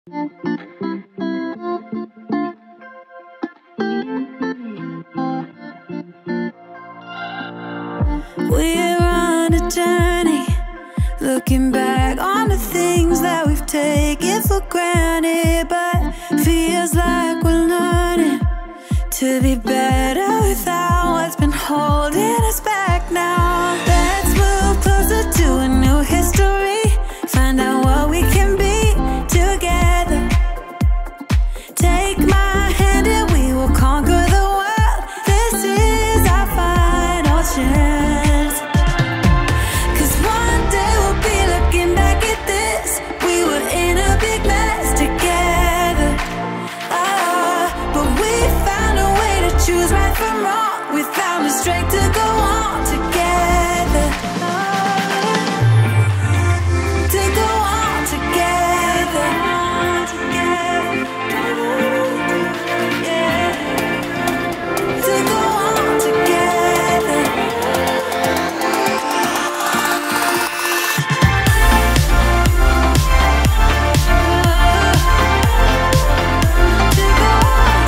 We're on a journey, looking back on the things that we've taken for granted, but feels like we're learning to be better without what's been holding us back now. Let's move closer to a new history, find out what we can be together. Take my hand and we will conquer the world. This is our final chance. 'Cause one day we'll be looking back at this. We were in a big mess together, but we found a way to choose right from wrong. We found the strength to go on together, to go on together, yeah, to go on together. To go on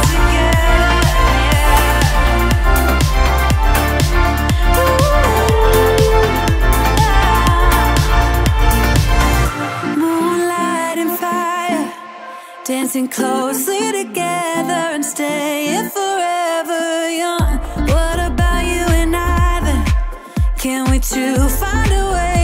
together. Moonlight and fire, dancing closely together and staying forever young. What about you and I then? Can we two find a way